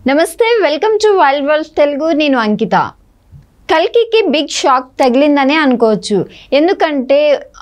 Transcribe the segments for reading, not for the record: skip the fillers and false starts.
నమస్తే, welcome to wild world Telugu. నేను Ankita. కల్కికి big shock తగిలిందనే అనుకోవచ్చు. ఎందుకంటే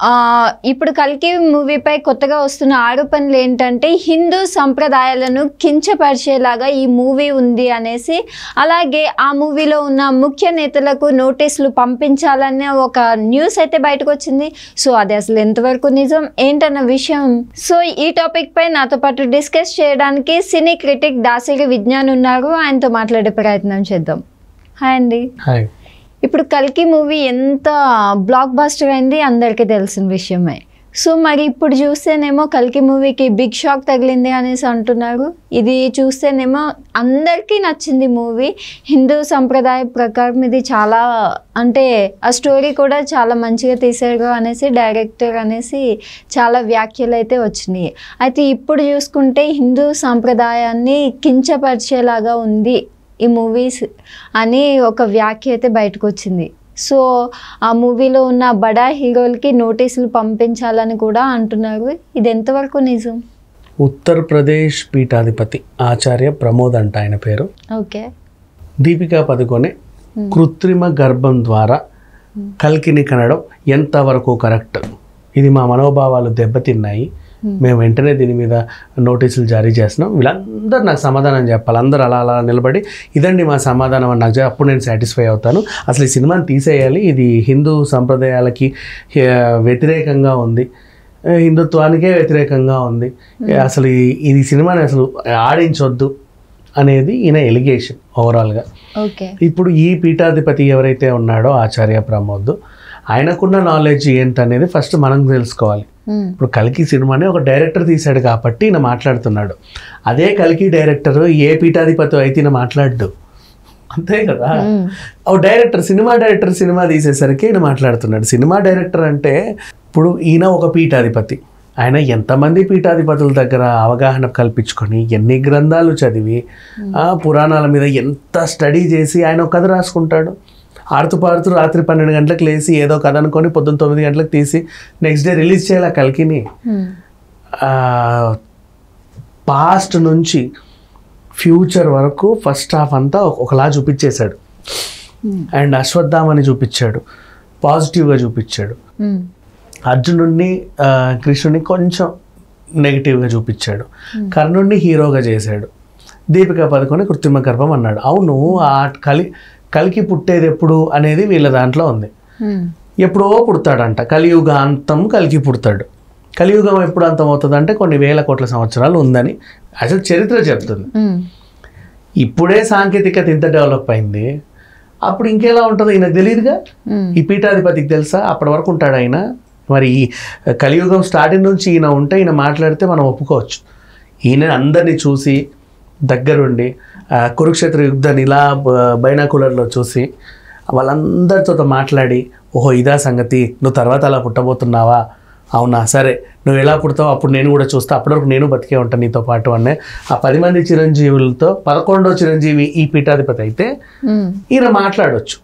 ఇప్పుడు కల్కి మూవీపై కొత్తగా వస్తున్న ఆరోపణలు ఏంటంటే హిందూ సంప్రదాయాలను కించపరిచేలాగా ఈ మూవీ ఉంది అనేసి, అలాగే ఆ మూవీలో ఉన్న ముఖ్య నేతలకు నోటీసులు పంపించాలనే ఒక న్యూస్ అయితే బయటకు వచ్చింది. సో అది అసలు ఎంతవరకు నిజం ఏంటన్న విషయం, సో ఈ టాపిక్ పై నాతో పాటు డిస్కస్ చేయడానికి సినీ క్రిటిక్ దాసరి విజ్ఞాన్ ఉన్నారు. ఆయనతో మాట్లాడే ప్రయత్నం చేద్దాం. హాయ్ అండి. హాయ్. ఇప్పుడు కల్కి మూవీ ఎంత బ్లాక్ బస్టర్ అయింది అందరికీ తెలిసిన విషయమే. సో మరి ఇప్పుడు చూస్తేనేమో కల్కి మూవీకి బిగ్ షాక్ తగిలింది అనేసి అంటున్నారు. ఇది చూస్తేనేమో అందరికీ నచ్చింది మూవీ. హిందూ సంప్రదాయ ప్రకారం ఇది చాలా, అంటే ఆ స్టోరీ కూడా చాలా మంచిగా తీశారు అనేసి డైరెక్టర్ అనేసి చాలా వ్యాఖ్యలు అయితే వచ్చినాయి. అయితే ఇప్పుడు చూసుకుంటే హిందూ సంప్రదాయాన్ని కించపరిచేలాగా ఉంది ఈ మూవీస్ అని ఒక వ్యాఖ్య అయితే బయటకు వచ్చింది. సో ఆ మూవీలో ఉన్న బడా హీరోలకి నోటీసులు పంపించాలని కూడా అంటున్నారు. ఇది ఎంతవరకు నిజం? ఉత్తరప్రదేశ్ పీఠాధిపతి ఆచార్య ప్రమోద్ అంట ఆయన పేరు. ఓకే. దీపికా పదుకొనే కృత్రిమ గర్భం ద్వారా కల్కిని కనడం ఎంతవరకు కరెక్ట్? ఇది మా మనోభావాలు దెబ్బతిన్నాయి, మేము వెంటనే దీని మీద నోటీసులు జారీ చేస్తున్నాం, వీళ్ళందరూ నాకు సమాధానం చెప్పాలి. అందరూ అలా అలా నిలబడి ఇదండి మా సమాధానం అని నాకు అప్పుడు నేను సాటిస్ఫై అవుతాను. అసలు ఈ సినిమాని తీసేయాలి, ఇది హిందూ సంప్రదాయాలకి వ్యతిరేకంగా ఉంది, హిందుత్వానికే వ్యతిరేకంగా ఉంది, అసలు ఈ సినిమాని అసలు ఆడించొద్దు అనేది ఈయన ఎలిగేషన్ ఓవరాల్గా. ఓకే. ఇప్పుడు ఈ పీఠాధిపతి ఎవరైతే ఉన్నాడో ఆచార్య ప్రమోద్, ఆయనకున్న నాలెడ్జ్ ఏంటనేది ఫస్ట్ మనం తెలుసుకోవాలి. ఇప్పుడు కల్కి సినిమాని ఒక డైరెక్టర్ తీశాడు కాబట్టి ఈయన మాట్లాడుతున్నాడు. అదే కల్కి డైరెక్టర్ ఏ పీఠాధిపతి అయితే ఈయన మాట్లాడు, అంతే కదా. ఓ డైరెక్టర్ సినిమా తీసేసరికి ఈయన మాట్లాడుతున్నాడు. సినిమా డైరెక్టర్ అంటే ఇప్పుడు ఈయన ఒక పీఠాధిపతి, ఆయన ఎంతమంది పీఠాధిపతుల దగ్గర అవగాహన కల్పించుకొని ఎన్ని గ్రంథాలు చదివి పురాణాల మీద ఎంత స్టడీ చేసి ఆయన ఒక కథ రాసుకుంటాడు. ఆడుతూ రాత్రి 12 గంటలకు లేచి ఏదో కథ అనుకొని పొద్దున్న 9 గంటలకు తీసి నెక్స్ట్ డే రిలీజ్ చేయాలి. కల్కిని పాస్ట్ నుంచి ఫ్యూచర్ వరకు ఫస్ట్ హాఫ్ అంతా ఒకలా చూపించేశాడు. అండ్ అశ్వత్థామని చూపించాడు, పాజిటివ్గా చూపించాడు. అర్జునుడిని కృష్ణుడిని కొంచెం నెగిటివ్గా చూపించాడు. కర్ణుడిని హీరోగా చేశాడు. దీపికా పదుకొనే కృత్రిమ గర్భం అన్నాడు. అవును, ఆ కల్కి పుట్టేది ఎప్పుడు అనేది వీళ్ళ దాంట్లో ఉంది. ఎప్పుడో పుడతాడంట, కలియుగాంతం కల్కి పుడతాడు. కలియుగం ఎప్పుడు అంతం అవుతుంది అంటే కొన్ని వేల కోట్ల సంవత్సరాలు ఉందని అసలు చరిత్ర చెప్తుంది. ఇప్పుడే సాంకేతికత ఇంత డెవలప్ అయింది, అప్పుడు ఇంకెలా ఉంటుందో ఈయనకు తెలియదుగా. ఈ పీఠాధిపతికి తెలుసా అప్పటి వరకు ఉంటాడు ఆయన? మరి ఈ కలియుగం స్టార్టింగ్ నుంచి ఈయన ఉంటే ఈయన మాట్లాడితే మనం ఒప్పుకోవచ్చు. ఈయన అందరినీ చూసి దగ్గరుండి కురుక్షేత్ర యుద్ధాన్ని ఇలా బైనాకులర్లో చూసి వాళ్ళందరితో మాట్లాడి, ఓహో ఇదా సంగతి, నువ్వు తర్వాత అలా పుట్టబోతున్నావా, అవునా సరే నువ్వు ఎలా పుడతావు అప్పుడు నేను కూడా చూస్తా, అప్పటి వరకు నేను బతికే ఉంటాను నీతో పాటు అనే ఆ 10 మంది చిరంజీవులతో 11వ చిరంజీవి ఈ పీఠాధిపతి అయితే ఈయన మాట్లాడవచ్చు.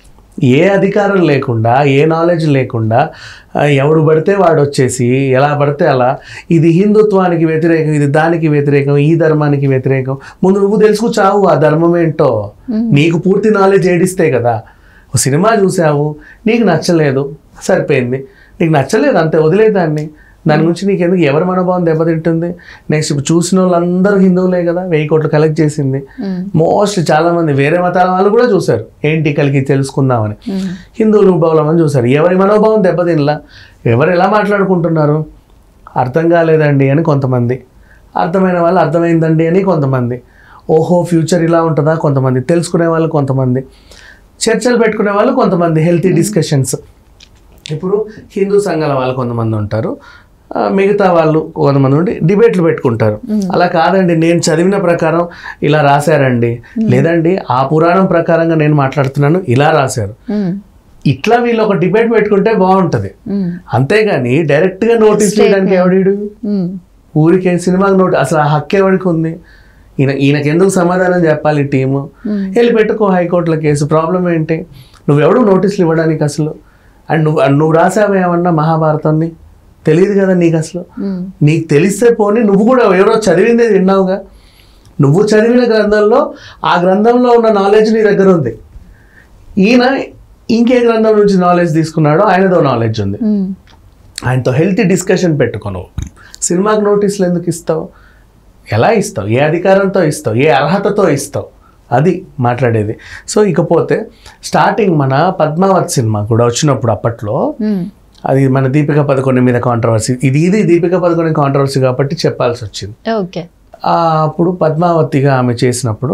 ఏ అధికారం లేకుండా, ఏ నాలెడ్జ్ లేకుండా ఎవడు పడితే వాడు వచ్చేసి ఎలా పడితే అలా, ఇది హిందుత్వానికి వ్యతిరేకం, ఇది దానికి వ్యతిరేకం, ఈ ధర్మానికి వ్యతిరేకం. ముందు నువ్వు తెలుసుకుచావు ఆ ధర్మం ఏంటో. నీకు పూర్తి నాలెడ్జ్ ఏడిస్తే కదా. ఒక సినిమా చూసావు, నీకు నచ్చలేదు, సరిపోయింది. నీకు నచ్చలేదు అంతే, వదిలేదాన్ని. దాని గురించి నీకెందుకు, ఎవరి మనోభావం దెబ్బతింటుంది? నెక్స్ట్ ఇప్పుడు చూసిన వాళ్ళందరూ హిందువులే కదా, 1000 కోట్లు కలెక్ట్ చేసింది. మోస్ట్ చాలా మంది వేరే మతాల వాళ్ళు కూడా చూశారు, ఏంటి కల్కి తెలుసుకుందామని. హిందువులు బౌలమని చూశారు. ఎవరి మనోభావం దెబ్బతినలా, ఎవరు ఎలా మాట్లాడుకుంటున్నారు అర్థం కాలేదండి అని కొంతమంది, అర్థమైన వాళ్ళు అర్థమైందండి అని కొంతమంది, ఓహో ఫ్యూచర్ ఇలా ఉంటుందా కొంతమంది, తెలుసుకునే వాళ్ళు కొంతమంది, చర్చలు పెట్టుకునే వాళ్ళు కొంతమంది, హెల్తీ డిస్కషన్స్. ఇప్పుడు హిందూ సంఘాల వాళ్ళు కొంతమంది ఉంటారు, మిగతా వాళ్ళు కొంతమంది ఉండి డిబేట్లు పెట్టుకుంటారు. అలా కాదండి నేను చదివిన ప్రకారం ఇలా రాశారండి, లేదండి ఆ పురాణం ప్రకారంగా నేను మాట్లాడుతున్నాను ఇలా రాశారు. ఇట్లా వీళ్ళు ఒక డిబేట్ పెట్టుకుంటే బాగుంటది. అంతేగాని డైరెక్ట్గా నోటీస్ చేయడానికి ఎవడీడు? ఊరికే సినిమాకి అసలు ఆ హక్కు ఎవరికి ఉంది? ఈయనకి ఎందుకు సమాధానం చెప్పాలి టీము? వెళ్ళి పెట్టుకో హైకోర్టులో కేసు, ప్రాబ్లం ఏంటి? నువ్వెవడు నోటీసులు ఇవ్వడానికి అసలు? అండ్ నువ్వు రాసావేమన్నా మహాభారతాన్ని? తెలియదు కదా నీకు అసలు. నీకు తెలిస్తే పోనీ, నువ్వు కూడా ఎవరో చదివిందే విన్నావుగా. నువ్వు చదివిన గ్రంథంలో ఆ గ్రంథంలో ఉన్న నాలెడ్జ్ నీ దగ్గర ఉంది. ఈయన ఇంకే గ్రంథం నుంచి నాలెడ్జ్ తీసుకున్నాడో ఆయనదో నాలెడ్జ్ ఉంది. ఆయనతో హెల్తీ డిస్కషన్ పెట్టుకోను. సినిమాకి నోటీసులు ఎందుకు ఇస్తావు? ఎలా ఇస్తావు? ఏ అధికారంతో ఇస్తావు? ఏ అర్హతతో ఇస్తావు? అది మాట్లాడేది. సో ఇకపోతే స్టార్టింగ్ మన పద్మావత్ సినిమా కూడా వచ్చినప్పుడు అప్పట్లో అది మన దీపిక పదుకొనే మీద కాంట్రవర్సీ, ఇది దీపిక పదుకొనే కాంట్రవర్సీ కాబట్టి చెప్పాల్సి వచ్చింది. ఓకే. అప్పుడు పద్మావతిగా ఆమె చేసినప్పుడు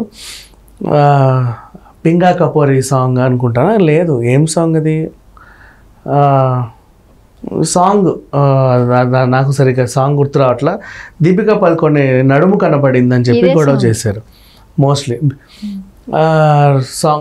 పింగా కపూరి సాంగ్ అనుకుంటానా, లేదు ఏం సాంగ్ అది, సాంగ్ నాకు సరిగ్గా సాంగ్ గుర్తు రావట్లా, దీపిక పదుకొనే నడుము కనపడిందని చెప్పి గొడవ చేశారు మోస్ట్లీ. సాంగ్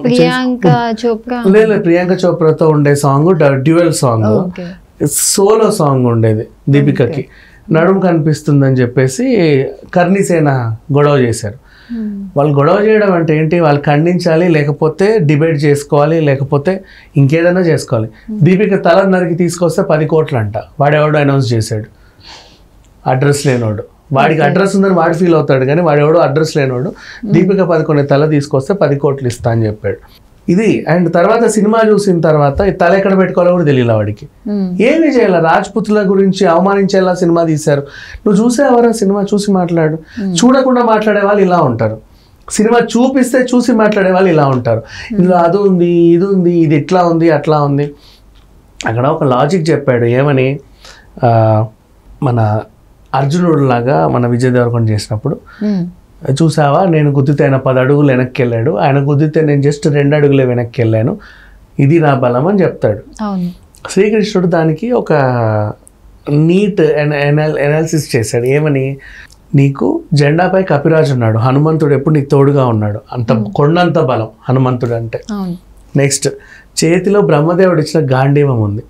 లేదు, ప్రియాంక చోప్రాతో ఉండే song dual song, solo song ఉండేది దీపికకి, నడుము కనిపిస్తుందని చెప్పేసి కర్ణిసేన గొడవ చేశారు. వాళ్ళు గొడవ చేయడం అంటే ఏంటి, వాళ్ళు ఖండించాలి, లేకపోతే డిబేట్ చేసుకోవాలి, లేకపోతే ఇంకేదైనా చేసుకోవాలి. దీపిక తల నరికి తీసుకొస్తే 10 కోట్లు అంట. వాడెవడో అనౌన్స్ చేశాడు, అడ్రస్ లేనోడు. వాడికి అడ్రస్ ఉందని వాడు ఫీల్ అవుతాడు, కానీ వాడెవడో అడ్రస్ లేనోడు దీపిక పదుకొనే తల తీసుకొస్తే 10 కోట్లు ఇస్తా అని చెప్పాడు. ఇది అండ్ తర్వాత సినిమా చూసిన తర్వాత తల ఎక్కడ పెట్టుకోవాలో కూడా తెలియదు వాడికి. ఏమి చేయాలి, రాజ్పుత్ల గురించి అవమానించేలా సినిమా తీశారు. నువ్వు చూసేవారా సినిమా? చూసి మాట్లాడు. చూడకుండా మాట్లాడే వాళ్ళు ఇలా ఉంటారు, సినిమా చూపిస్తే చూసి మాట్లాడే వాళ్ళు ఇలా ఉంటారు. ఇందులో అది ఉంది, ఇది ఉంది, ఇది ఇట్లా ఉంది, అట్లా ఉంది. అక్కడ ఒక లాజిక్ చెప్పాడు, ఏమని, మన అర్జునుడు లాగా మన విజయ్ దేవరకొండ చేసినప్పుడు, చూసావా నేను గుద్దితే ఆయన 10 అడుగులు వెనక్కి వెళ్ళాడు, ఆయన గుద్దితే నేను జస్ట్ 2 అడుగులే వెనక్కి వెళ్ళాను, ఇది నా బలం అని చెప్తాడు. శ్రీకృష్ణుడు దానికి ఒక నీట్ ఎనాలిసిస్ చేశాడు. ఏమని, నీకు జెండాపై కపిరాజు ఉన్నాడు, హనుమంతుడు ఎప్పుడు నీకు తోడుగా ఉన్నాడు, అంత కొండంత బలం హనుమంతుడు అంటే. నెక్స్ట్, చేతిలో బ్రహ్మదేవుడు ఇచ్చిన గాంధీవం ఉంది.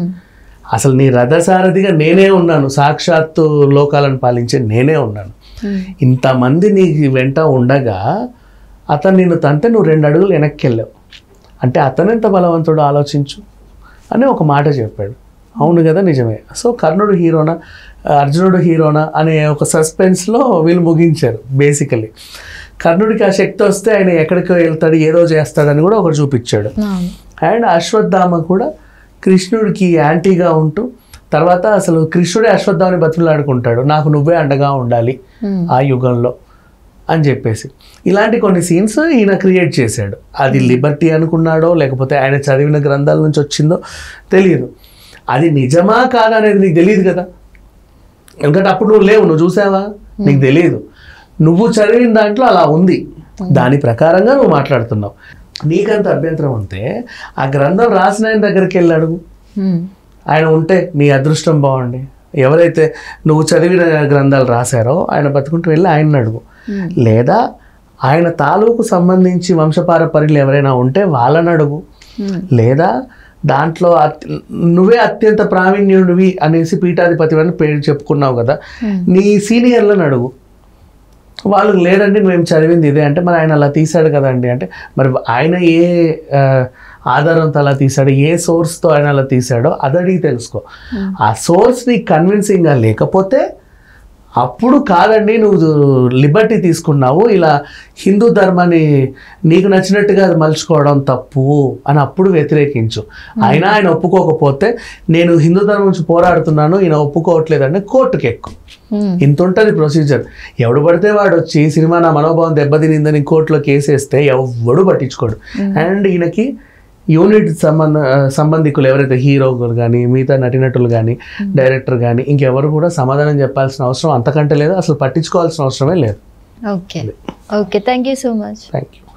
అసలు నీ రథసారథిగా నేనే ఉన్నాను, సాక్షాత్తు లోకాలను పాలించే నేనే ఉన్నాను. ఇంతమంది నీ వెంట ఉండగా అతను నిన్ను తంతే నువ్వు 2 అడుగులు వెనక్కి వెళ్ళావు అంటే అతను ఎంత బలవంతుడు ఆలోచించు అని ఒక మాట చెప్పాడు. అవును కదా, నిజమే. సో కర్ణుడు హీరోనా అర్జునుడు హీరోనా అనే ఒక సస్పెన్స్లో వీళ్ళు ముగించారు. బేసికలీ కర్ణుడికి ఆ శక్తి వస్తే ఆయన ఎక్కడికి వెళ్తాడు, ఏదో చేస్తాడని కూడా ఒకటి చూపించాడు. అండ్ అశ్వత్థామ కూడా కృష్ణుడికి యాంటీగా ఉంటూ తర్వాత అసలు కృష్ణుడే అశ్వత్థామని బతిమలాడుకుంటాడు, నాకు నువ్వే అండగా ఉండాలి ఆ యుగంలో అని చెప్పేసి. ఇలాంటి కొన్ని సీన్స్ ఈయన క్రియేట్ చేశాడు. అది లిబర్టీ అనుకున్నాడో లేకపోతే ఆయన చదివిన గ్రంథాల నుంచి వచ్చిందో తెలియదు. అది నిజమా కాదా అనేది నీకు తెలియదు కదా, ఎందుకంటే అప్పుడు నువ్వు లేవు, నువ్వు చూసావా, నీకు తెలియదు. నువ్వు చదివిన దాంట్లో అలా ఉంది, దాని ప్రకారంగా నువ్వు మాట్లాడుతున్నావు. నీకంత అభ్యంతరం ఉంటే ఆ గ్రంథం రాసిన ఆయన దగ్గరికి వెళ్ళి అడుగు. ఆయన ఉంటే నీ అదృష్టం బాగుండి, ఎవరైతే నువ్వు చదివిన గ్రంథాలు రాశారో ఆయన బతుకుంటూ వెళ్ళి ఆయన్ని అడుగు. లేదా ఆయన తాలూకు సంబంధించి వంశపారపర్యులు ఎవరైనా ఉంటే వాళ్ళని అడుగు. లేదా దాంట్లో నువ్వే అత్యంత ప్రావీణ్యుడివి అనేసి పీఠాధిపతి అని పేరు చెప్పుకున్నావు కదా, నీ సీనియర్లను అడుగు. వాళ్ళు లేదండి మేము చదివింది ఇదే అంటే, మరి ఆయన అలా తీశాడు కదండి అంటే, మరి ఆయన ఏ ఆధారంతో అలా తీశాడు, ఏ సోర్స్తో ఆయన అలా తీశాడో అది అడిగి తెలుసుకో. ఆ సోర్స్ నీకు కన్విన్సింగ్గా లేకపోతే అప్పుడు కాదండి నువ్వు లిబర్టీ తీసుకున్నావు, ఇలా హిందూ ధర్మాన్ని నీకు నచ్చినట్టుగా అది మలుచుకోవడం తప్పు అని అప్పుడు వ్యతిరేకించు. అయినా ఆయన ఒప్పుకోకపోతే నేను హిందూ ధర్మం నుంచి పోరాడుతున్నాను ఈయన ఒప్పుకోవట్లేదంటే కోర్టుకి ఎక్కువ. ఇంత ఉంటుంది ప్రొసీజర్. ఎవడు పడితే వాడు వచ్చి సినిమా నా మనోభావం దెబ్బతినిందని కోర్టులో కేసేస్తే ఎవడు పట్టించుకోడు. అండ్ ఈయనకి యూనిట్ సంబంధికులు ఎవరైతే హీరోలు కానీ మిగతా నటినటులు కానీ డైరెక్టర్ కానీ ఇంకెవరు కూడా సమాధానం చెప్పాల్సిన అవసరం అంతకంటే లేదు, అసలు పట్టించుకోవాల్సిన అవసరమే లేదు. Okay, thank you so much. Thank you.